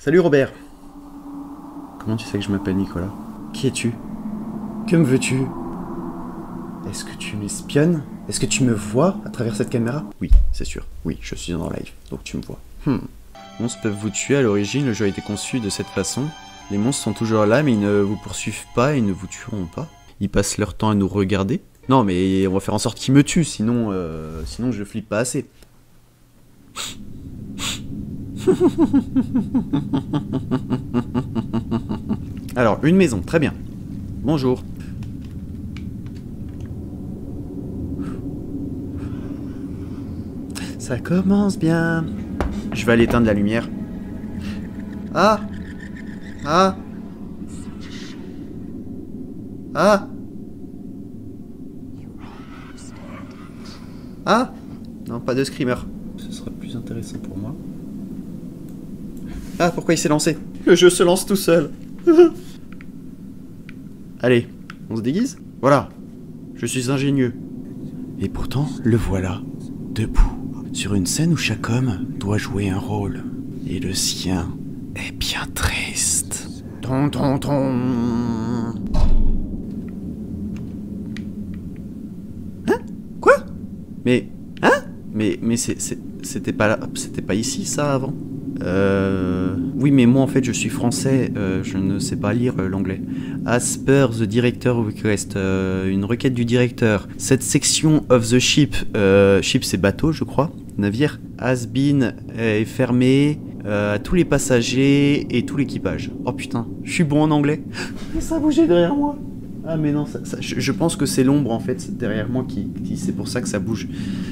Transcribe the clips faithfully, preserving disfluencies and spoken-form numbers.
Salut Robert. Comment tu sais que je m'appelle Nicolas? Qui es-tu? Que me veux-tu? Est-ce que tu m'espionnes? Est-ce que tu me vois à travers cette caméra? Oui, c'est sûr. Oui, je suis en live, donc tu me vois. Hmm. Les monstres peuvent vous tuer. À l'origine, le jeu a été conçu de cette façon. Les monstres sont toujours là, mais ils ne vous poursuivent pas et ne vous tueront pas. Ils passent leur temps à nous regarder. Non, mais on va faire en sorte qu'ils me tuent, sinon, euh, sinon je flippe pas assez. Alors, une maison, très bien. Bonjour. Ça commence bien. Je vais aller éteindre la lumière. Ah! Ah! Ah! Ah! Non, pas de screamer. Ce sera plus intéressant pour moi. Ah, pourquoi il s'est lancé? Le jeu se lance tout seul. Allez, on se déguise? Voilà. Je suis ingénieux. Et pourtant, le voilà, debout, sur une scène où chaque homme doit jouer un rôle. Et le sien est bien triste. Ton, ton, ton. Hein? Quoi? Mais... Hein? Mais, mais c'est, c'est, c'était pas là, c'était pas ici, ça, avant? Euh... Oui, mais moi, en fait, je suis français, euh, je ne sais pas lire euh, l'anglais. As per the director request, euh, une requête du directeur. Cette section of the ship, euh, ship c'est bateau, je crois, navire, has been euh, est fermée euh, à tous les passagers et tout l'équipage. Oh putain, je suis bon en anglais. Ça a bougé derrière moi. Ah mais non, ça, ça, je, je pense que c'est l'ombre en fait derrière moi qui, qui c'est pour ça que ça bouge.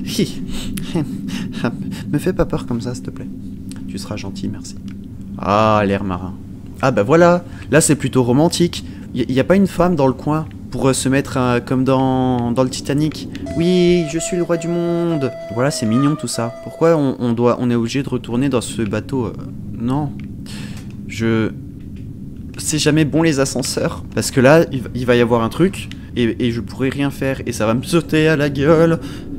Me fais pas peur comme ça, s'il te plaît. Tu seras gentil, merci. Ah, l'air marin. Ah bah voilà, là c'est plutôt romantique. Il n'y a pas une femme dans le coin pour euh, se mettre euh, comme dans, dans le Titanic. Oui, je suis le roi du monde. Voilà, c'est mignon tout ça. Pourquoi on, on, doit, on est obligé de retourner dans ce bateau euh, Non. Je... C'est jamais bon les ascenseurs. Parce que là, il, il va y avoir un truc et, et je pourrai rien faire et ça va me sauter à la gueule.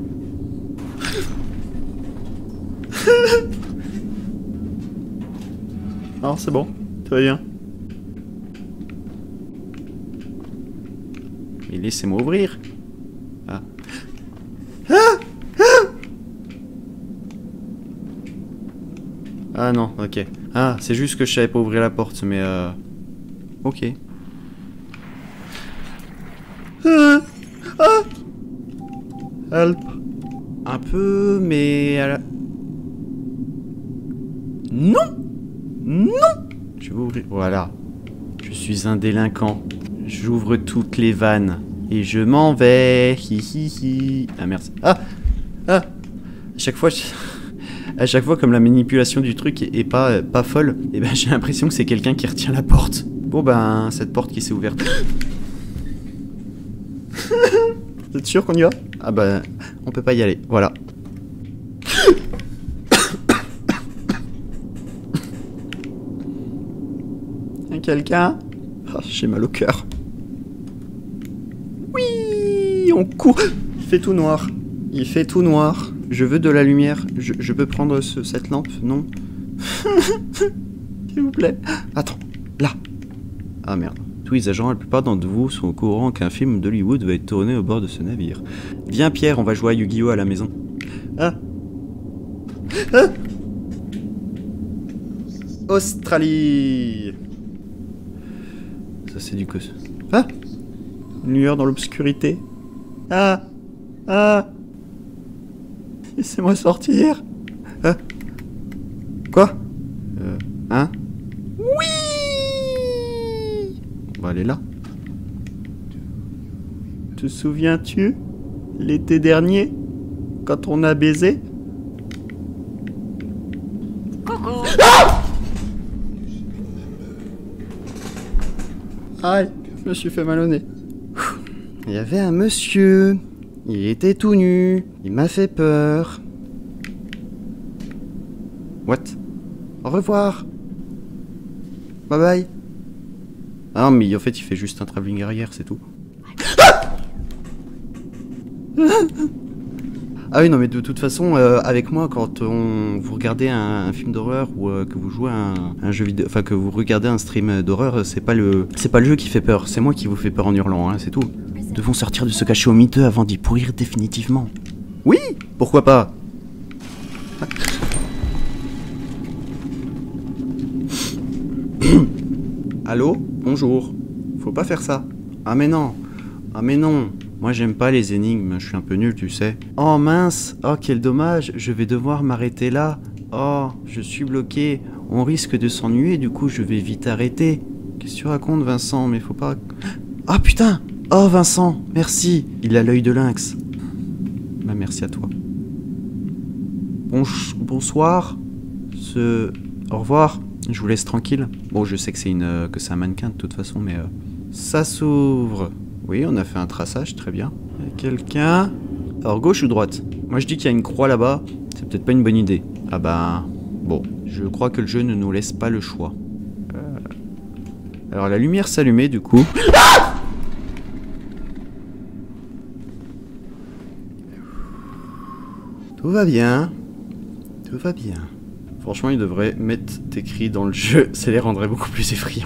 Non, c'est bon, tout va bien. Mais laissez-moi ouvrir. Ah. Ah, ah. Ah non, ok. Ah, c'est juste que je savais pas ouvrir la porte, mais euh... ok. Ah, ah. Help. Un peu, mais... À la... Non! Non! Je vais ouvrir... Voilà. Je suis un délinquant. J'ouvre toutes les vannes. Et je m'en vais. Hi hi hi. Ah merci. Ah! Ah! À chaque fois... Je... À chaque fois, comme la manipulation du truc est, est pas, pas folle, et ben j'ai l'impression que c'est quelqu'un qui retient la porte. Bon ben, cette porte qui s'est ouverte. Vous êtes sûr qu'on y va? Ah ben, on peut pas y aller. Voilà. Y'a quelqu'un? Ah, j'ai mal au cœur. Oui, on court. Il fait tout noir. Il fait tout noir. Je veux de la lumière. Je, je peux prendre ce, cette lampe? Non. S'il vous plaît. Attends, là. Ah merde. Tous les agents, la plupart d'entre vous sont au courant qu'un film d'Hollywood va être tourné au bord de ce navire. Viens Pierre, on va jouer à Yu-Gi-Oh à la maison. Ah. Ah. Australie. Ça c'est du cos. Ah. Une lueur dans l'obscurité. Ah. Ah. Laissez-moi sortir. Ah. Quoi? Euh, hein? Oui! On va aller là. Te souviens-tu? L'été dernier? Quand on a baisé? Coucou! Ah! Aïe, je me suis fait mal au nez. Il y avait un monsieur. Il était tout nu. Il m'a fait peur. What? Au revoir. Bye bye. Ah non, mais en fait, il fait juste un travelling arrière, c'est tout. Ah oui, non, mais de toute façon, euh, avec moi, quand on, vous regardez un, un film d'horreur ou euh, que vous jouez à un, un jeu vidéo, enfin que vous regardez un stream d'horreur, c'est pas le, c'est pas le jeu qui fait peur, c'est moi qui vous fais peur en hurlant, hein, c'est tout. Nous devons sortir de ce cachot miteux avant d'y pourrir définitivement. Oui, pourquoi pas. Allô, bonjour. Faut pas faire ça. Ah mais non. Ah mais non. Moi j'aime pas les énigmes, je suis un peu nul, tu sais. Oh mince, oh quel dommage, je vais devoir m'arrêter là. Oh, je suis bloqué. On risque de s'ennuyer, du coup je vais vite arrêter. Qu'est-ce que tu racontes, Vincent? Mais faut pas... Ah putain. Oh Vincent, merci. Il a l'œil de lynx. Bah merci à toi. Bon, bonsoir. Ce... Au revoir. Je vous laisse tranquille. Bon, je sais que c'est une euh, que c'est un mannequin de toute façon, mais... Euh... Ça s'ouvre. Oui, on a fait un traçage, très bien. Il y a quelqu'un... Alors, gauche ou droite? Moi, je dis qu'il y a une croix là-bas. C'est peut-être pas une bonne idée. Ah bah... Bon, je crois que le jeu ne nous laisse pas le choix. Euh... Alors, la lumière s'allumait, du coup... Ah! Tout va bien. Tout va bien. Franchement, il devrait mettre tes cris dans le jeu. Ça les rendrait beaucoup plus effrayants.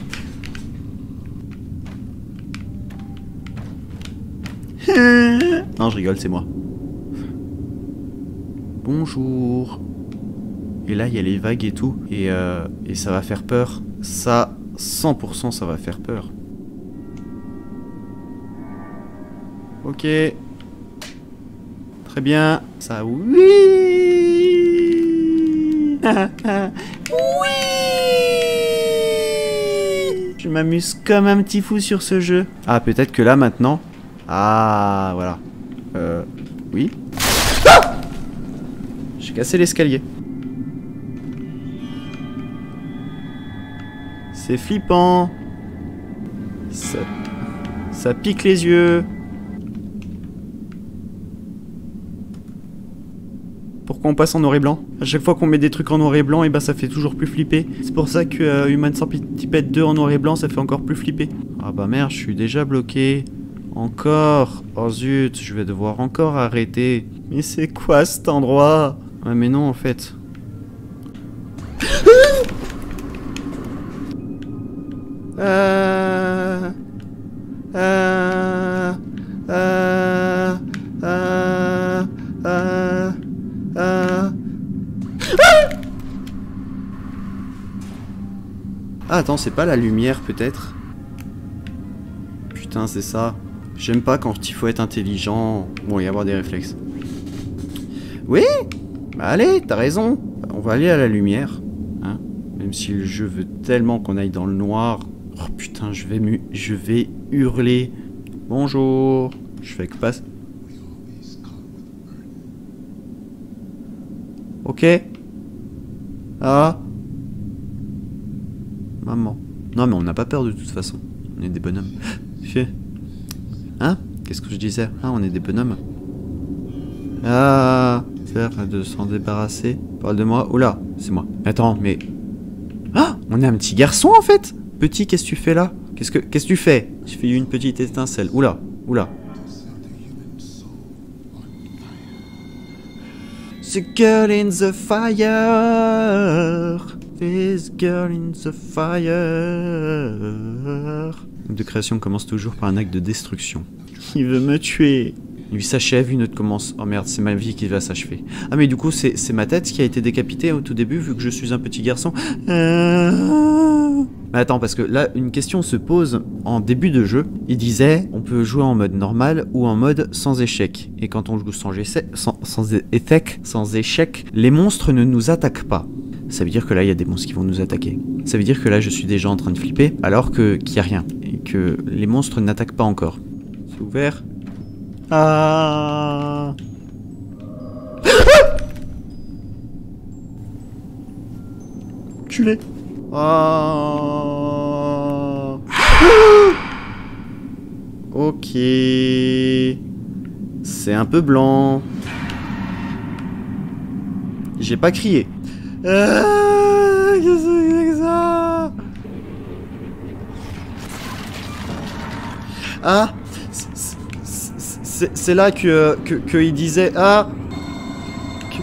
Non, je rigole, c'est moi. Bonjour. Et là, il y a les vagues et tout. Et, euh, et ça va faire peur. Ça, cent pour cent, ça va faire peur. Ok. Très bien. Ça, oui. Oui. Je m'amuse comme un petit fou sur ce jeu. Ah, peut-être que là, maintenant... Ah, voilà. Euh... Oui. Ah! J'ai cassé l'escalier. C'est flippant. Ça... Ça pique les yeux. Pourquoi on passe en noir et blanc? À chaque fois qu'on met des trucs en noir et blanc, et bah ça fait toujours plus flipper. C'est pour ça que euh, Human Centipede deux en noir et blanc, ça fait encore plus flipper. Ah bah merde, je suis déjà bloqué. Encore. Oh zut, je vais devoir encore arrêter. Mais c'est quoi cet endroit? Ouais mais non en fait. euh... Euh... Euh... Euh... Euh... Euh... Ah attends, c'est pas la lumière peut-être? Putain, c'est ça. J'aime pas quand il faut être intelligent. Bon, y avoir des réflexes. Oui. Bah allez, t'as raison. On va aller à la lumière. Hein, même si le jeu veut tellement qu'on aille dans le noir. Oh putain, je vais, mu je vais hurler. Bonjour. Je fais que passe. Ok. Ah. Maman. Non mais on n'a pas peur de toute façon. On est des bonhommes. Fais. Hein? Qu'est-ce que je disais? Ah, on est des bonhommes. Ah, faire de s'en débarrasser. Parle de moi. Oula, c'est moi. Attends, mais... Ah, on est un petit garçon en fait. Petit, qu'est-ce que tu fais là? Qu'est-ce que qu'est-ce que tu fais? Je fais une petite étincelle. Oula, oula. The girl in the fire. This girl in the fire. De création commence toujours par un acte de destruction. Il veut me tuer. Il s'achève, une autre commence. Oh merde, c'est ma vie qui va s'achever. Ah mais du coup, c'est ma tête qui a été décapitée au tout début, vu que je suis un petit garçon. Euh... Mais attends, parce que là, une question se pose en début de jeu. Il disait, on peut jouer en mode normal ou en mode sans échec. Et quand on joue sans, sans, sans échec, sans échec, les monstres ne nous attaquent pas. Ça veut dire que là, il y a des monstres qui vont nous attaquer. Ça veut dire que là, je suis déjà en train de flipper, alors que qu'il n'y a rien. Et que les monstres n'attaquent pas encore. C'est ouvert. Ah. Culé. Ah. Ok. C'est un peu blanc. J'ai pas crié. Ah, qu'est-ce que c'est que ça? Ah, c'est là que, que, que il disait... Ah que,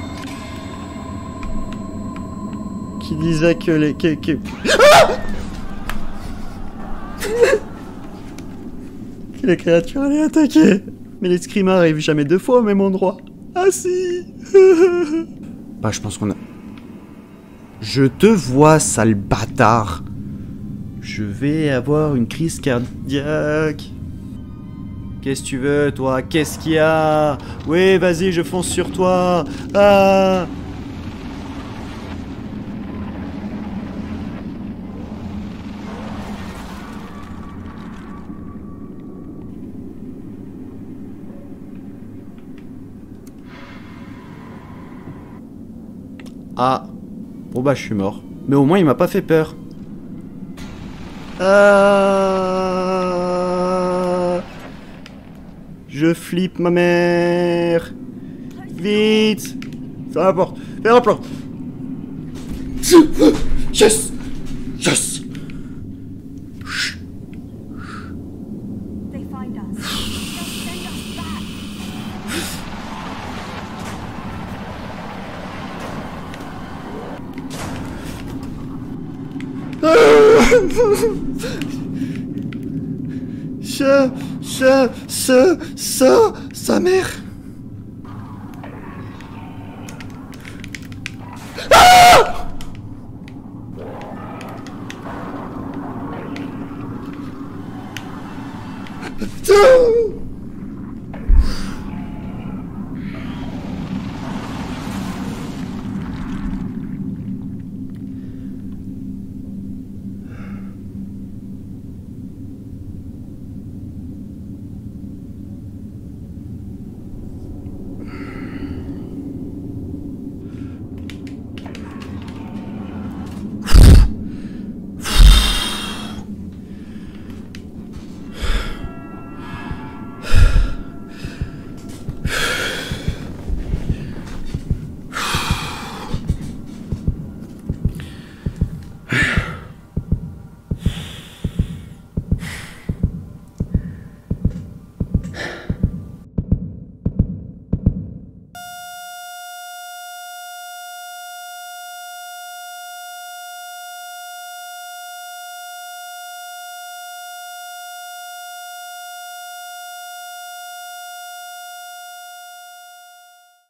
Qui disait que les... Que, que... Ah que les créatures allaient attaquer. Mais les screamers arrivent jamais deux fois au même endroit. Ah si. Bah je pense qu'on a... Je te vois, sale bâtard. Je vais avoir une crise cardiaque. Qu'est-ce que tu veux, toi? Qu'est-ce qu'il y a? Oui, vas-y, je fonce sur toi. Ah! Ah. Bon bah je suis mort. Mais au moins il m'a pas fait peur. Ah. Je flippe ma mère. Vite. Ferme la porte. Ferme la porte. Yes. Yes. They find us. They'll send us back. Je, je, ce, ce, sa mère. Ah! Putain!